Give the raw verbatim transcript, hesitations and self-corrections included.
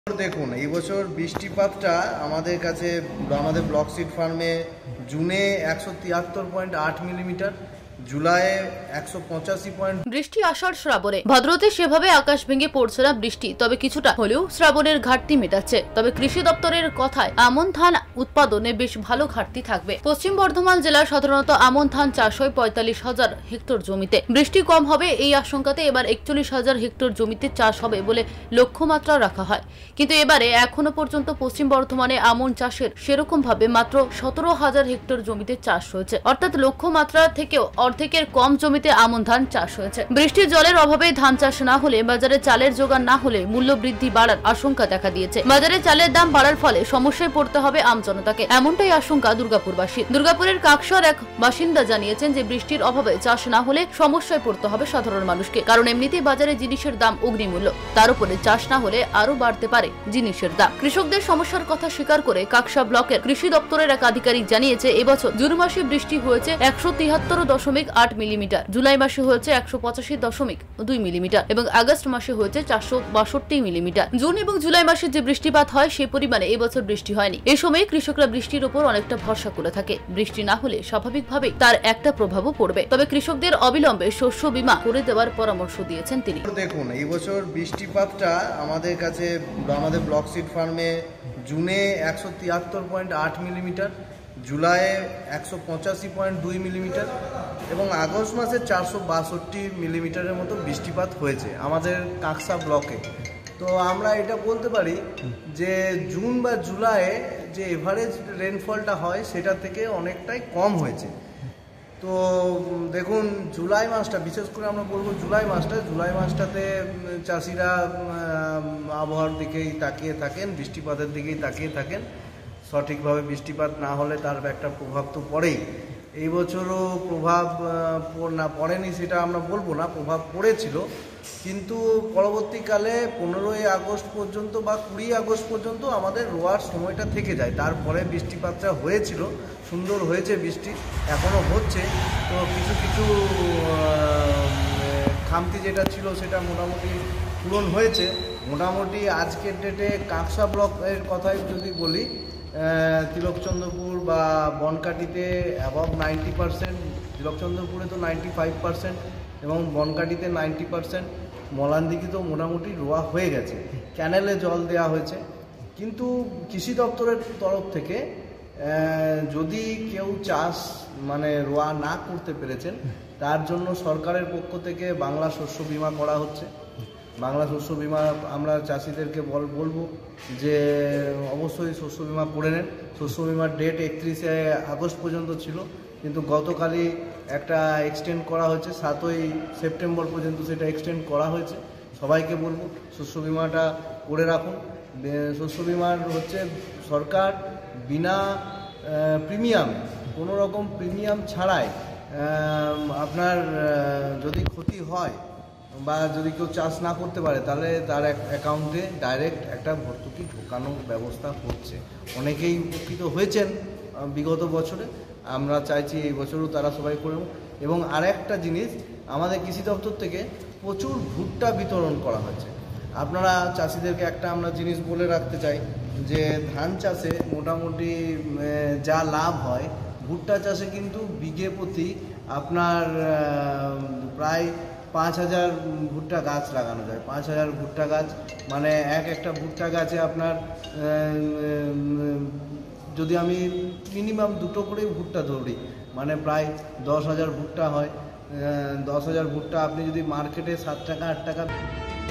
দেখুন এই বছর বৃষ্টিপাতটা আমাদের কাছে আমাদের ব্লক সিড ফার্মে জুনে একশো তিয়াত্তর পয়েন্ট আট মিলিমিটার, জুলাইয়ে একশো পঁচাশি পয়েন্ট। বৃষ্টি আষাঢ় শ্রাবণে ভদ্রতে সেভাবে আকাশ ভেঙে পড়ছে না বৃষ্টি, তবে কিছুটা হলেও শ্রাবণের ঘাটতি মেটাচ্ছে। তবে কৃষি দপ্তরের কথায় আমন ধান উৎপাদনে বেশ ভালো ঘাটতি থাকবে। পশ্চিম বর্ধমান জেলার সাধারণত আমন ধান চাষ হয় পঁয়তাল্লিশ হাজার হেক্টর জমিতে। বৃষ্টি কম হবে এই আশঙ্কাতে এবার একচল্লিশ হাজার হেক্টর জমিতে চাষ হবে বলে লক্ষ্যমাত্রা রাখা হয়। কিন্তু এবারে এখনো পর্যন্ত পশ্চিম বর্ধমানে আমন চাষের সেরকম ভাবে মাত্র সতেরো হাজার হেক্টর জমিতে চাষ হয়েছে, অর্থাৎ লক্ষ্যমাত্রা থেকেও অর্ধেকের কম জমিতে আমন ধান চাষ হয়েছে। বৃষ্টির জলের অভাবে ধান চাষ না হলে, বাজারে চালের যোগান না হলে মূল্য বৃদ্ধি বাড়ার আশঙ্কা দেখা দিয়েছে। বাজারে চালের দাম বাড়ার ফলে সমস্যায় পড়তে হবে আমজনতাকে, এমনটাই আশঙ্কা দুর্গাপুরবাসী। দুর্গাপুরের কাকসার এক বাসিন্দা জানিয়েছেন যে বৃষ্টির অভাবে চাষ না হলে সমস্যায় পড়তে হবে সাধারণ মানুষকে, কারণ এমনিতেই বাজারে জিনিসের দাম অগ্নিমূল্য, তার উপরে চাষ না হলে আরো বাড়তে পারে জিনিসের দাম। কৃষকদের সমস্যার কথা স্বীকার করে কাকসা ব্লকের কৃষি দপ্তরের এক আধিকারিক জানিয়েছে এবছর জুন মাসে বৃষ্টি হয়েছে একশো তিয়াত্তর দশমিক আট মিলিমিটার, জুলাই মাসে হয়েছে একশো পঁচাশি দশমিক দুই মিলিমিটার এবং আগস্ট মাসে হয়েছে চারশো বাষট্টি মিলিমিটার। জুন এবং জুলাই মাসে যে বৃষ্টিপাত হয় সে পরিমাণে এবছর বৃষ্টি হয়নি। এ সময় কৃষকরা বৃষ্টির উপর অনেকটা ভরসা করে থাকে। বৃষ্টি না হলে স্বাভাবিকভাবে তার একটা প্রভাবও পড়বে, তবে কৃষকদের অবিলম্বে শস্য বীমা করে দেওয়ার পরামর্শ দিয়েছেন তিনি। দেখুন এই বছর বৃষ্টিপাতটা আমাদের কাছে আমাদের ব্লক সিড ফার্মে জুনে একশো তিয়াত্তর পয়েন্ট আট মিলিমিটার, জুলাইয়ে একশো পঁচাশি পয়েন্ট দুই মিলিমিটার এবং আগস্ট মাসে চারশো বাষট্টি মিলিমিটারের মতো বৃষ্টিপাত হয়েছে আমাদের কাকসা ব্লকে। তো আমরা এটা বলতে পারি যে জুন বা জুলাইয়ে যে এভারেজ রেনফলটা হয় সেটা থেকে অনেকটাই কম হয়েছে। তো দেখুন জুলাই মাসটা, বিশেষ করে আমরা বলবো জুলাই মাসটা জুলাই মাসটাতে চাষিরা আবহাওয়ার দিকেই তাকিয়ে থাকেন, বৃষ্টিপাতের দিকেই তাকিয়ে থাকেন। সঠিকভাবে বৃষ্টিপাত না হলে তার একটা প্রভাব তো পড়েই। এই বছরও প্রভাব না পড়েনি সেটা আমরা বলবো না, প্রভাব পড়েছিল, কিন্তু পরবর্তীকালে পনেরোই আগস্ট পর্যন্ত বা কুড়ি আগস্ট পর্যন্ত আমাদের রোয়ার সময়টা থেকে যায়। তারপরে বৃষ্টিপাতটা হয়েছিল, সুন্দর হয়েছে বৃষ্টি, এখনও হচ্ছে। তো কিছু কিছু খামতি যেটা ছিল সেটা মোটামুটি পূরণ হয়েছে। মোটামুটি আজকের ডেটে কাকসা ব্লকের কথাই যদি বলি, তিলকচন্দ্রপুর বা বনকাটিতে অ্যাবভ নাইনটি পারসেন্ট, তিলকচন্দ্রপুরে তো নাইনটি ফাইভ পারসেন্ট এবং বনকাটিতে নাইনটি পারসেন্ট, মলানদিঘি তো মোটামুটি রোয়া হয়ে গেছে, ক্যানেলে জল দেওয়া হয়েছে। কিন্তু কৃষি দপ্তরের তরফ থেকে যদি কেউ চাষ মানে রোয়া না করতে পেরেছেন তার জন্য সরকারের পক্ষ থেকে বাংলা শস্য বীমা করা হচ্ছে। বাংলা শস্য বীমা আমরা চাষিদেরকে বল বলবো যে অবশ্যই শস্য বীমা করে নেন। শস্য বীমার ডেট একত্রিশে আগস্ট পর্যন্ত ছিল, কিন্তু গতকালই একটা এক্সটেন্ড করা হয়েছে, সাতই সেপ্টেম্বর পর্যন্ত সেটা এক্সটেন্ড করা হয়েছে। সবাইকে বলবো শস্য বীমাটা করে রাখুন। শস্য বীমার হচ্ছে সরকার বিনা প্রিমিয়াম, কোনো রকম প্রিমিয়াম ছাড়াই আপনার যদি ক্ষতি হয় বা যদি কেউ চাষ না করতে পারে তাহলে তার অ্যাকাউন্টে ডাইরেক্ট একটা ভর্তুকি ঢোকানোর ব্যবস্থা হচ্ছে। অনেকেই উপকৃত হয়েছেন বিগত বছরে, আমরা চাইছি এই বছরও তারা সবাই করুন। এবং আরেকটা জিনিস, আমাদের কৃষি দপ্তর থেকে প্রচুর ভুট্টা বিতরণ করা হয়েছে। আপনারা চাষিদেরকে একটা আমরা জিনিস বলে রাখতে চাই যে ধান চাষে মোটামুটি যা লাভ হয়, ভুট্টা চাষে কিন্তু বিঘে প্রতি আপনার প্রায় পাঁচ হাজার ভুট্টা গাছ লাগানো যায়। পাঁচ হাজার ভুট্টা গাছ মানে এক একটা ভুট্টা গাছে আপনার যদি আমি মিনিমাম দুটো করে ভুট্টা ধরি মানে প্রায় দশ হাজার ভুট্টা হয়। দশ হাজার ভুট্টা আপনি যদি মার্কেটে সাত টাকা আট টাকা